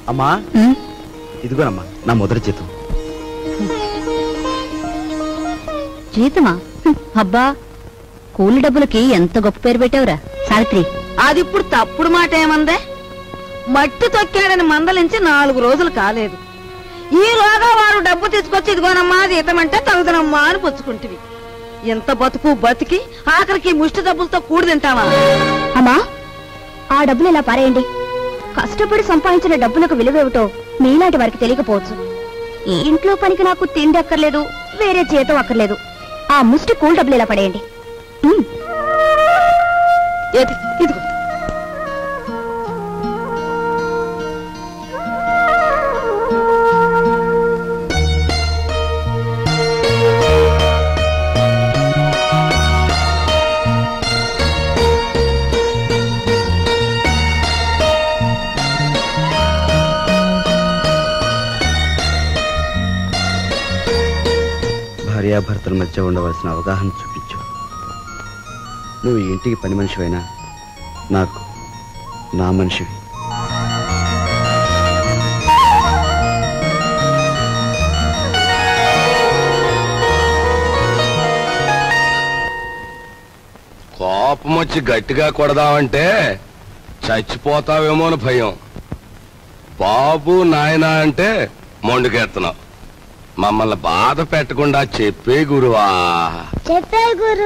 అమ్మా ఇదిగోనమ్మా నా మొదటి జీతం. జీతమా? అబ్బా, కూలి డబ్బులకి ఎంత గొప్ప పేరు పెట్టావురా సావిత్రి. అది ఇప్పుడు తప్పుడు మాట ఏమందే? మట్టి తొక్కాడని మందలించి 4 రోజులు కాలేదు. ఈ రోజా వారు డబ్బు తీసుకొచ్చి ఇదిగోనమ్మా జీతం అంటే తగుదనమ్మా అని పుచ్చుకుంటివి. ఎంత బతుకు బతికి ఆఖరికి ముష్టి డబ్బులతో కూడి తింటావా? అమ్మా, ఆ డబ్బులు ఇలా పారేయండి. కష్టపడి సంపాదించిన డబ్బులకు విలువేమిటో మీలాంటి వారికి తెలియకపోవచ్చు. ఈ ఇంట్లో పనికి నాకు తిండి అక్కర్లేదు, వేరే జీతం అక్కర్లేదు. ఆ ముష్టి కూల్ డబ్బులు ఇలా పడేయండి. ఇదిగో భార్యాభర్తల మధ్య ఉండవలసిన అవగాహన చూపించు. నువ్వు ఈ ఇంటికి పని మనిషివైనా నాకు నా మనిషివి. కోపం వచ్చి గట్టిగా కొడదామంటే చచ్చిపోతావేమో అని భయం. బాబు నాయనా అంటే మొండుకెత్తనావు. మమ్మల్ని బాధ పెట్టకుండా చెప్పే గురువా. చెప్పే గురు.